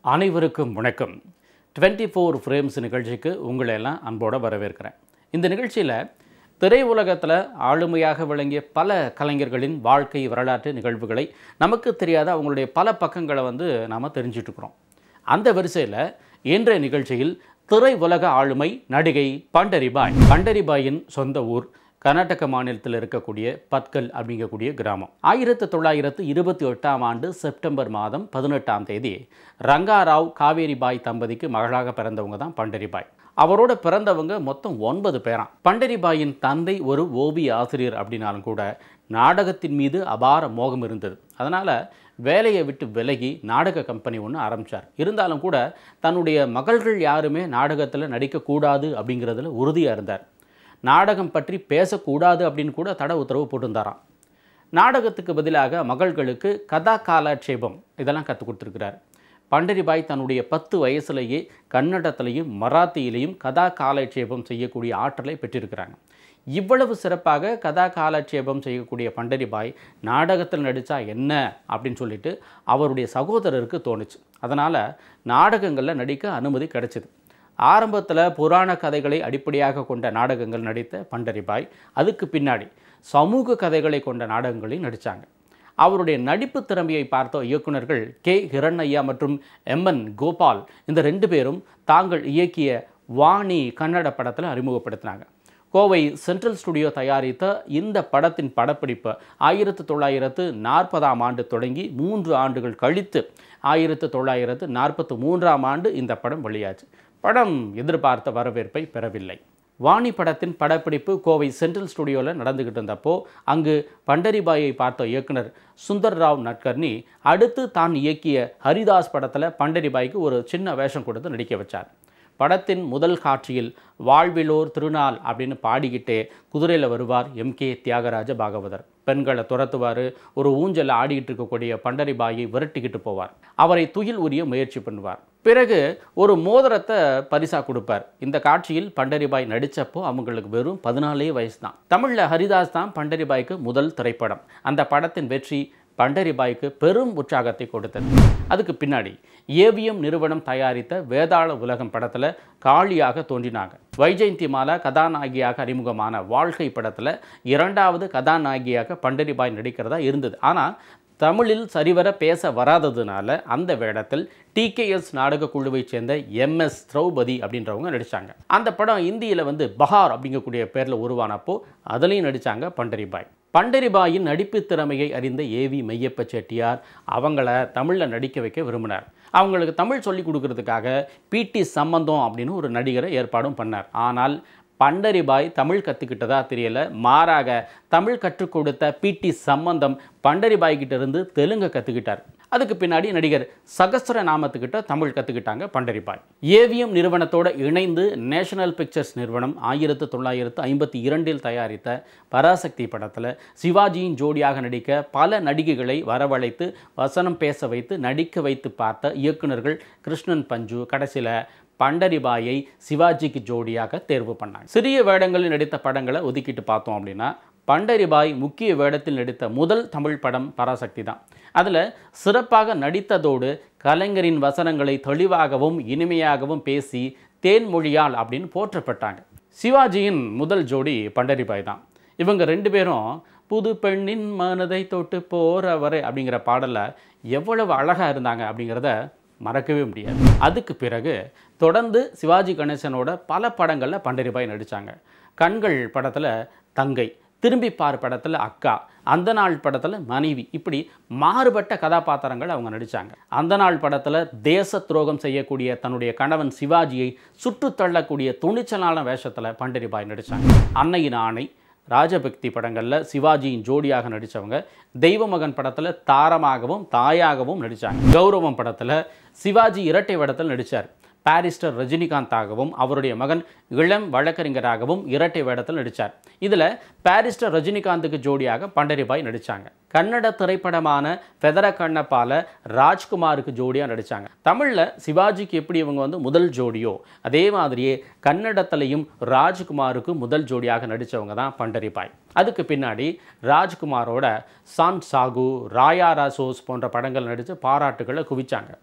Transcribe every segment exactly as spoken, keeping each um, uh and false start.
அனைவருக்கும் வணக்கம். Twenty four frames நிகழ்ச்சிக்கு உங்களை எல்லாம் அன்போடு வரவேற்கிறேன். இந்த நிகழ்ச்சியில் திரையுலகத்தில் ஆளுமையாக விளங்கிய பல கலைஞர்களின் வாழ்க்கை வரலாற்று நிகழ்வுகளை நமக்கு தெரியாத அவங்களுடைய பல பக்கங்களை வந்து நாம் தெரிஞ்சிட்ருக்கிறோம். அந்த வரிசையில் இன்றைய நிகழ்ச்சியில் திரை உலக ஆளுமை நடிகை பண்டரிபாய். பண்டரிபாயின் சொந்த ஊர் கர்நாடக மாநிலத்தில் இருக்கக்கூடிய பத்கல் அப்படிங்கக்கூடிய கிராமம். ஆயிரத்தி தொள்ளாயிரத்து இருபத்தி எட்டாம் ஆண்டு செப்டம்பர் மாதம் பதினெட்டாம் தேதி ரங்காராவ் காவேரிபாய் தம்பதிக்கு மகளாக பிறந்தவங்க தான் பண்டரிபாய். அவரோட பிறந்தவங்க மொத்தம் ஒன்பது பேராம். பண்டரிபாயின் தந்தை ஒரு ஓவிய ஆசிரியர் அப்படின்னாலும் கூட நாடகத்தின் மீது அபார மோகம் இருந்தது. அதனால் வேலையை விட்டு விலகி நாடக கம்பெனி ஒன்று ஆரம்பித்தார். இருந்தாலும் கூட தன்னுடைய மகள்கள் யாருமே நாடகத்தில் நடிக்கக்கூடாது அப்படிங்கிறதுல உறுதியாக இருந்தார். நாடகம் பற்றி பேசக்கூடாது அப்படின்னு கூட தடை உத்தரவு போட்டிருந்தாராம். நாடகத்துக்கு பதிலாக மகள்களுக்கு கதா காலட்சேபம் இதெல்லாம் கற்றுக் கொடுத்துருக்கிறார். பண்டரிபாய் தன்னுடைய பத்து வயசுலேயே கன்னடத்திலையும் மராத்தியிலையும் கதா காலட்சேபம் செய்யக்கூடிய ஆற்றலை பெற்றிருக்கிறாங்க. இவ்வளவு சிறப்பாக கதா காலட்சேபம் செய்யக்கூடிய பண்டரிபாய் நாடகத்தில் நடித்தா என்ன அப்படின்னு சொல்லிட்டு அவருடைய சகோதரருக்கு தோணுச்சு. அதனால் நாடகங்களில் நடிக்க அனுமதி கிடைச்சிது. ஆரம்பத்தில் புராண கதைகளை அடிப்படையாக கொண்ட நாடகங்கள் நடித்த பண்டரிபாய் அதுக்கு பின்னாடி சமூக கதைகளை கொண்ட நாடகங்களையும் நடித்தாங்க. அவருடைய நடிப்பு திறமையை பார்த்த இயக்குநர்கள் கே ஹிரண்யா மற்றும் எம் என் கோபால் இந்த ரெண்டு பேரும் தாங்கள் இயக்கிய வாணி கன்னட படத்தில் அறிமுகப்படுத்தினாங்க. கோவை சென்ட்ரல் ஸ்டுடியோ தயாரித்த இந்த படத்தின் படப்பிடிப்பு ஆயிரத்து தொள்ளாயிரத்து நாற்பதாம் ஆண்டு தொடங்கி மூன்று ஆண்டுகள் கழித்து ஆயிரத்து தொள்ளாயிரத்து நாற்பத்தி மூன்றாம் ஆண்டு இந்த படம் வெளியாச்சு. படம் எதிர்பார்த்த வரவேற்பை பெறவில்லை. வாணி படத்தின் படப்பிடிப்பு கோவை சென்ட்ரல் ஸ்டுடியோவில் நடந்துக்கிட்டு இருந்தப்போ அங்கு பண்டரிபாயை பார்த்த இயக்குனர் சுந்தர் ராவ் நட்கர்னி அடுத்து தான் இயக்கிய ஹரிதாஸ் படத்தில் பண்டரிபாய்க்கு ஒரு சின்ன வேஷம் கொடுத்து நடிக்க வச்சார். படத்தின் முதல் காட்சியில் வாழ்விலோர் திருநாள் அப்படின்னு பாடிக்கிட்டே குதிரையில் வருவார் எம் கே தியாகராஜ பாகவதர். பெண்களை துரத்துவார். ஒரு ஊஞ்சலில் ஆடிக்கிட்டு இருக்கக்கூடிய பண்டரிபாயை விரட்டிக்கிட்டு போவார். அவரை துயில் உரிய முயற்சி பண்ணுவார். பிறகு ஒரு மோதிரத்தை பரிசாக கொடுப்பார். இந்த காட்சியில் பண்டரிபாய் நடித்தப்போ அவங்களுக்கு வெறும் பதினாலே வயசு தான். தமிழில் ஹரிதாஸ் தான் பண்டரிபாய்க்கு முதல் திரைப்படம். அந்த படத்தின் வெற்றி பண்டரிபாய்க்கு பெரும் உற்சாகத்தை கொடுத்தது. அதுக்கு பின்னாடி ஏவிஎம் நிறுவனம் தயாரித்த வேதாள உலகம் படத்தில் காளியாக தோன்றினாங்க. வைஜெயந்திமாலா கதாநாயகியாக அறிமுகமான வாழ்க்கை படத்தில் இரண்டாவது கதாநாயகியாக பண்டரிபாய் நடிக்கிறதா இருந்தது. ஆனால் தமிழில் சரிவர பேச வராததுனால அந்த வேடத்தில் டிகேஎஸ் நாடக குழுவை சேர்ந்த எம் எஸ் திரௌபதி அப்படின்றவங்க நடித்தாங்க. அந்த படம் இந்தியில் வந்து பஹார் அப்படிங்கக்கூடிய பேரில் உருவானப்போ அதுலேயும் நடித்தாங்க பண்டரிபாய். பண்டரிபாயின் நடிப்பு திறமையை அறிந்த ஏவி மெய்யப்ப செட்டியார் அவங்கள தமிழில் நடிக்க வைக்க விரும்பினார். அவங்களுக்கு தமிழ் சொல்லிக் கொடுக்கறதுக்காக பிடி சம்பந்தம் அப்படின்னு ஒரு நடிகரை ஏற்பாடும் பண்ணார். ஆனால் பண்டரிபாய் தமிழ் கற்றுக்கிட்டதா தெரியல. மாறாக தமிழ் கற்றுக் கொடுத்த பிடி சம்பந்தம் பண்டரிபாய்கிட்ட இருந்து தெலுங்கு கற்றுக்கிட்டார். அதுக்கு பின்னாடி நடிகர் சகஸ்ர நாமத்துக்கிட்ட தமிழ் கற்றுக்கிட்டாங்க பண்டரிபாய். ஏவிஎம் நிறுவனத்தோடு இணைந்து நேஷனல் பிக்சர்ஸ் நிறுவனம் ஆயிரத்து தொள்ளாயிரத்து ஐம்பத்தி இரண்டில் தயாரித்த பராசக்தி படத்தில் சிவாஜியின் ஜோடியாக நடிக்க பல நடிகைகளை வரவழைத்து வசனம் பேச வைத்து நடிக்க வைத்து பார்த்த இயக்குநர்கள் கிருஷ்ணன் பஞ்சு கடைசியில் பண்டரிபாயை சிவாஜிக்கு ஜோடியாக தேர்வு பண்ணாங்க. சிறிய வேடங்களில் நடித்த படங்களை ஒதுக்கிட்டு பார்த்தோம் அப்படின்னா பண்டரிபாய் முக்கிய வேடத்தில் நடித்த முதல் தமிழ் படம் பராசக்தி தான். அதில் சிறப்பாக நடித்ததோடு கலைஞரின் வசனங்களை தெளிவாகவும் இனிமையாகவும் பேசி தேன்மொழியால் அப்படின்னு போற்றப்பட்டாங்க. சிவாஜியின் முதல் ஜோடி பண்டரிபாய் தான். இவங்க ரெண்டு பேரும் புது பெண்ணின் மனதை தொட்டு போறவரே அப்படிங்கிற பாடலில் எவ்வளவு அழகாக இருந்தாங்க அப்படிங்கிறத மறக்கவே முடியாது. அதுக்கு பிறகு தொடர்ந்து சிவாஜி கணேசனோட பல படங்களில் பண்டரிபாய் நடித்தாங்க. கண்கள் படத்தில் தங்கை, திரும்பிப்பார் படத்தில் அக்கா, அந்த நாள் படத்தில் மனைவி, இப்படி மாறுபட்ட கதாபாத்திரங்கள் அவங்க நடித்தாங்க. அந்த நாள் படத்தில் தேச துரோகம் செய்யக்கூடிய தன்னுடைய கணவன் சிவாஜியை சுட்டு தள்ளக்கூடிய துணிச்சலான வேஷத்தில் பண்டரிபாய் நடித்தாங்க. அன்னையின் ஆணை, ராஜபக்தி படங்களில் சிவாஜியின் ஜோடியாக நடித்தவங்க. தெய்வமகன் படத்தில் தாரமாகவும் தாயாகவும் நடித்தாங்க. கௌரவம் படத்தில் சிவாஜி இரட்டை வேடத்தில் நடித்தார். பாரிஸ்டர் ரஜினிகாந்தாகவும் அவருடைய மகன் இளம் வழக்கறிஞராகவும் இரட்டை வேடத்தில் நடித்தார். இதில் பாரிஸ்டர் ரஜினிகாந்துக்கு ஜோடியாக பண்டரிபாய் நடித்தாங்க. கன்னட திரைப்படமான ஃபெதர கண்ணப்பால ராஜ்குமாருக்கு ஜோடியாக நடித்தாங்க. தமிழில் சிவாஜிக்கு எப்படி இவங்க வந்து முதல் ஜோடியோ அதே மாதிரியே கன்னடத்திலையும் ராஜ்குமாருக்கு முதல் ஜோடியாக நடித்தவங்க தான் பண்டரிபாய். அதுக்கு பின்னாடி ராஜ்குமாரோட சான் சாகு, ராயா ராசோஸ் போன்ற படங்கள் நடித்து பாராட்டுகளை குவிச்சாங்க.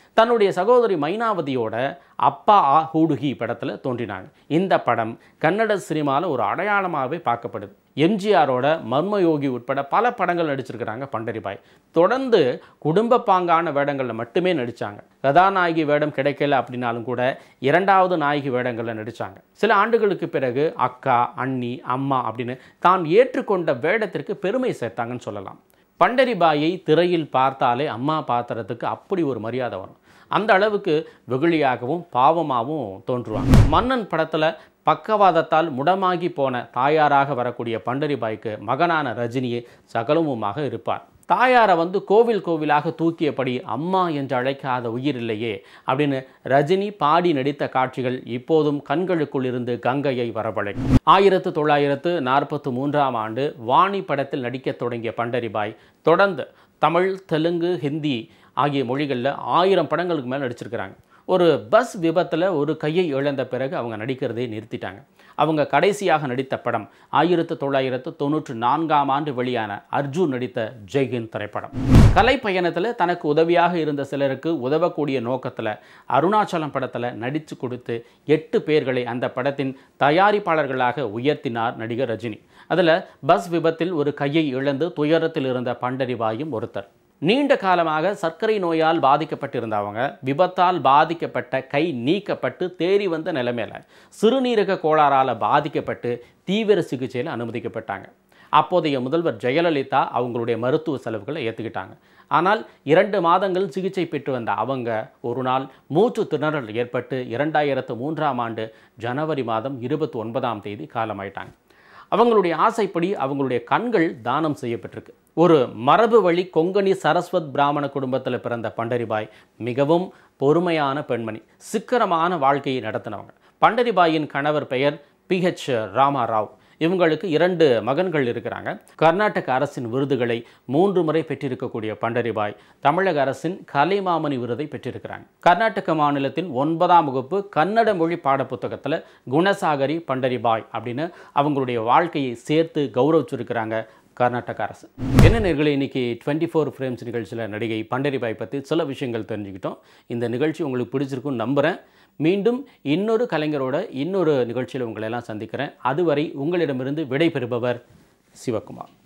தன்னுடைய சகோதரி மைனாவதியோட அப்பா ஆ ஹூடுகி படத்தில் தோன்றினாங்க. இந்த படம் கன்னட சினிமாவில் ஒரு அடையாளமாகவே பார்க்கப்படுது. எம்ஜிஆரோட மர்மயோகி உட்பட பல படங்கள் நடிச்சிருக்கிறாங்க பண்டரிபாய். தொடர்ந்து குடும்ப பாங்கான வேடங்களில் மட்டுமே நடித்தாங்க. கதாநாயகி வேடம் கிடைக்கல அப்படின்னாலும் கூட இரண்டாவது நாயகி வேடங்களில் நடித்தாங்க. சில ஆண்டுகளுக்கு பிறகு அக்கா, அண்ணி, அம்மா அப்படின்னு தான் ஏற்றுக்கொண்ட வேடத்திற்கு பெருமை சேர்த்தாங்கன்னு சொல்லலாம். பண்டரிபாயை திரையில் பார்த்தாலே அம்மா பாத்திரத்துக்கு அப்படி ஒரு மரியாதை வரும். அந்த அளவுக்கு வெகுளியாகவும் பாவமாகவும் தோன்றுவாங்க. மன்னன் படத்தில் பக்கவாதத்தால் முடமாகி போன தாயாராக வரக்கூடிய பண்டரிபாய்க்கு மகனான ரஜினியே சகலமுமாக இருப்பார். தாயாரை வந்து கோவில் கோவிலாக தூக்கியபடி அம்மா என்று அழைக்காத உயிர் இல்லையே அப்படின்னு ரஜினி பாடி நடித்த காட்சிகள் இப்போதும் கண்களுக்குள் இருந்து கங்கையை வரவழைக்கும். ஆயிரத்து தொள்ளாயிரத்து நாற்பத்தி மூன்றாம் ஆண்டு வாணி படத்தில் நடிக்க தொடங்கிய பண்டரிபாய் தொடர்ந்து தமிழ், தெலுங்கு, ஹிந்தி ஆகிய மொழிகளில் ஆயிரம் படங்களுக்கு மேலே நடிச்சிருக்கிறாங்க. ஒரு பஸ் விபத்தில் ஒரு கையை இழந்த பிறகு அவங்க நடிக்கிறதே நிறுத்திட்டாங்க. அவங்க கடைசியாக நடித்த படம் ஆயிரத்து தொள்ளாயிரத்து தொண்ணூற்று நான்காம் ஆண்டு வெளியான அர்ஜுன் நடித்த ஜெய்ஹிந்த் திரைப்படம். கலை பயணத்தில் தனக்கு உதவியாக இருந்த சிலருக்கு உதவக்கூடிய நோக்கத்தில் அருணாச்சலம் படத்தில் நடித்து கொடுத்து எட்டு பேர்களை அந்த படத்தின் தயாரிப்பாளர்களாக உயர்த்தினார் நடிகர் ரஜினி. அதில் பஸ் விபத்தில் ஒரு கையை இழந்து துயரத்தில் இருந்த பண்டரிபாயும் ஒருத்தர். நீண்ட காலமாக சர்க்கரை நோயால் பாதிக்கப்பட்டிருந்தவங்க விபத்தால் பாதிக்கப்பட்ட கை நீக்கப்பட்டு தேறி வந்த நிலைமையில் சிறுநீரக கோளாறால் பாதிக்கப்பட்டு தீவிர சிகிச்சையில் அனுமதிக்கப்பட்டாங்க. அப்போதைய முதல்வர் ஜெயலலிதா அவங்களுடைய மருத்துவ செலவுகளை ஏற்றுக்கிட்டாங்க. ஆனால் இரண்டு மாதங்கள் சிகிச்சை பெற்று வந்த அவங்க ஒரு நாள் மூச்சு திணறல் ஏற்பட்டு இரண்டாயிரத்து மூன்றாம் ஆண்டு ஜனவரி மாதம் இருபத்தி ஒன்பதாம் தேதி காலமாயிட்டாங்க. அவங்களுடைய ஆசைப்படி அவங்களுடைய கண்கள் தானம் செய்யப்பட்டிருக்கு. ஒரு மரபு வழி கொங்கணி சரஸ்வத் பிராமண குடும்பத்தில் பிறந்த பண்டரிபாய் மிகவும் பொறுமையான பெண்மணி, சிக்கனமான வாழ்க்கையை நடத்தினவங்க. பண்டரிபாயின் கணவர் பெயர் பி ஹெச் ராமாராவ். இவங்களுக்கு இரண்டு மகன்கள் இருக்கிறாங்க. கர்நாடக அரசின் விருதுகளை மூன்று முறை பெற்றிருக்கக்கூடிய பண்டரிபாய் தமிழக அரசின் கலைமாமணி விருதை பெற்றிருக்கிறாங்க. கர்நாடக மாநிலத்தின் ஒன்பதாம் வகுப்பு கன்னட மொழி பாடப்புத்தகத்தில் குணசாகரி பண்டரிபாய் அப்படின்னு அவங்களுடைய வாழ்க்கையை சேர்த்து கௌரவிச்சிருக்கிறாங்க கர்நாடக அரசு. என்ன நேயர்களே, இன்னைக்கு டுவெண்ட்டி ஃபோர் ஃப்ரேம்ஸ் நிகழ்ச்சியில் நடிகை பண்டரிபாய் பற்றி சில விஷயங்கள் தெரிஞ்சுக்கிட்டோம். இந்த நிகழ்ச்சி உங்களுக்கு பிடிச்சிருக்குன்னு நம்புகிறேன். மீண்டும் இன்னொரு கலைஞரோட இன்னொரு நிகழ்ச்சியில் உங்களை எல்லாம் சந்திக்கிறேன். அதுவரை உங்களிடமிருந்து விடை பெறுபவர் சிவகுமார்.